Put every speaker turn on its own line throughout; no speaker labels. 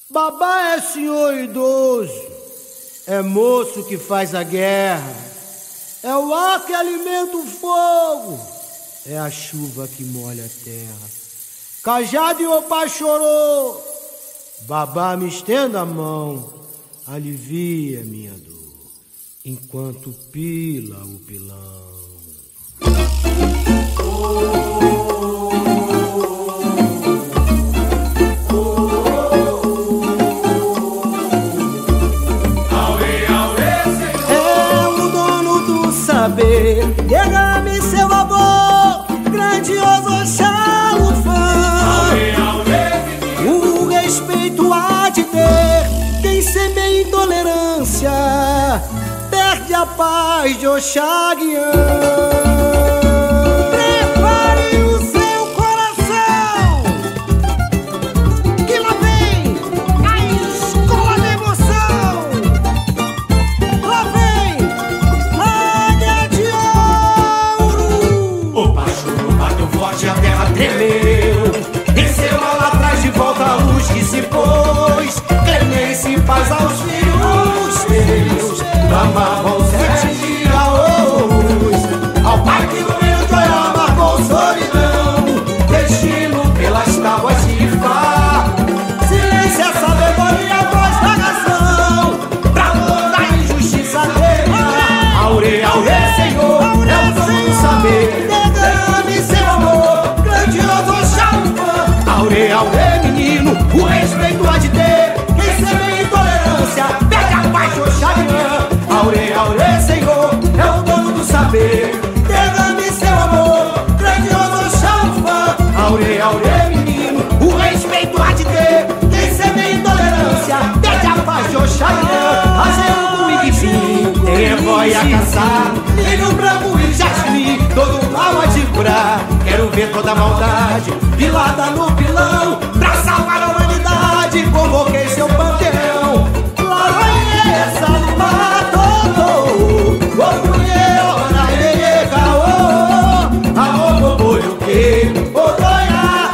Babá é senhor idoso, é moço que faz a guerra, é o ar que alimenta o fogo, é a chuva que molha a terra. Cajado e opá chorou, babá me estenda a mão, alivia minha dor, enquanto pila o pilão.
Derrame seu amor, grandioso Xalufã. O respeito há de ter quem semeia intolerância, perde a paz de Oxaguian. Prepare o seu coração, que lá vem a escola da emoção. Lá vem Águia de Ouro.
O Pachorro bateu forte, a terra tremeu, desceu lá atrás, de volta a luz que se pôs. Clemência e paz aos filhos teus, clamavam 7 dias. Ao pai que no meio de olhar marcou solidão, destino pelas tábuas de Fá. Silêncio é sabedoria, voz da razão, pra toda a injustiça terra. Aure, aure, Senhor, é o dono do saber. Derrame seu amor, grandioso Xalufã. Aure, aure, menino, o respeito há de ter quem semeia intolerância, perde a paz de Oxaguian. Aure, aure, Senhor, é o dono do saber. Derrame seu amor, grandioso Xalufã. Aure, aure, menino, o respeito há de ter quem semeia intolerância, perde a paz de Oxaguian. Fazendo um iguifim, tem evóia a caçar, milho branco e jasmim, todo mal a de curar. Quero ver toda a maldade pilada no pilão, pra salvar a humanidade, convoquei seu panteão. Laranha, salva todo, obrunhe, oraie, caô, aô, boboio, que, odoia,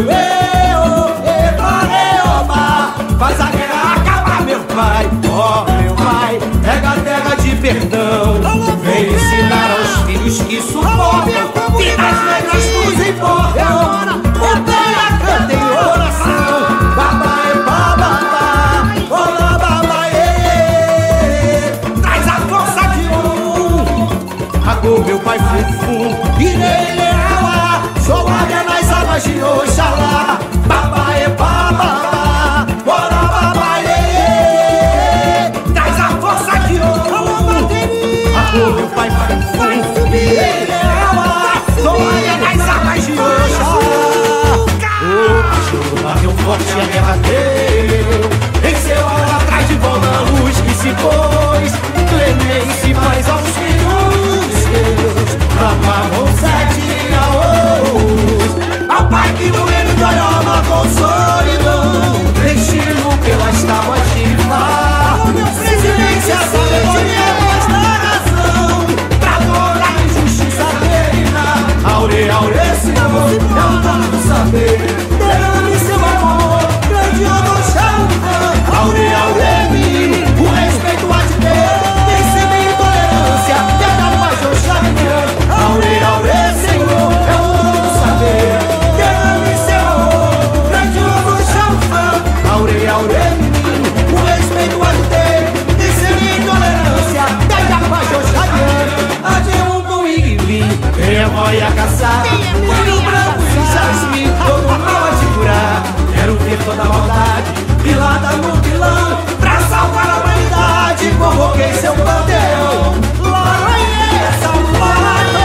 ebareoba. Faz a guerra acabar, meu pai, ó, meu pai, pega a terra de perdão. Vem ensinar aos filhos que suportam, vidas negras nos importam. Odeia, canta em oração, babá é babá, olá babá é. Traz a força de Agô, meu pai Fufum, e nele é ela, sou águia nas águas de Oxalá. Babá é babá, olá babá é. Traz a força de Agô, meu pai Fufum, e nele é ela, sou águia nas águas de Oxalá. O Pachorro bateu forte, a guerra deu, venceu lá atrás, de volta a luz que se pôs. Clemência e paz aos filhos teus, clamavam 7 aos. Ao pai que no meio de olhar marcou solidão, destino pelas tábuas de Fá. Silêncio, sabedoria, voz da razão, pra toda a injustiça terminar. Aure, aure, Senhor, é o dono do saber. Derrame seu amor, grandioso Xalufã. Aure, aure, menino, o respeito há de ter quem semeia intolerância, perde a paz de Oxaguian. Aure, aure, Senhor, é o dono do saber. Derrame seu amor, grandioso Xalufã. Aure, aure, menino, o respeito há de ter quem semeia intolerância, perde a paz de Oxaguian. Há de um iguivim, tem a boia a caçar, milho branco e jasmim, todo mal a de curar. Quero ver toda a maldade pilada no pilão, pra salvar a humanidade, convoquei seu panteão. Laranha, salva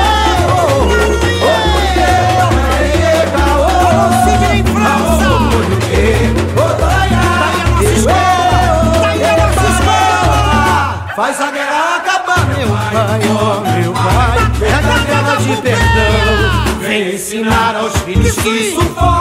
faz a guerra acabar, meu pai, ó, meu pai, pega a terra de perdão. Vem ensinar aos filhos que suportam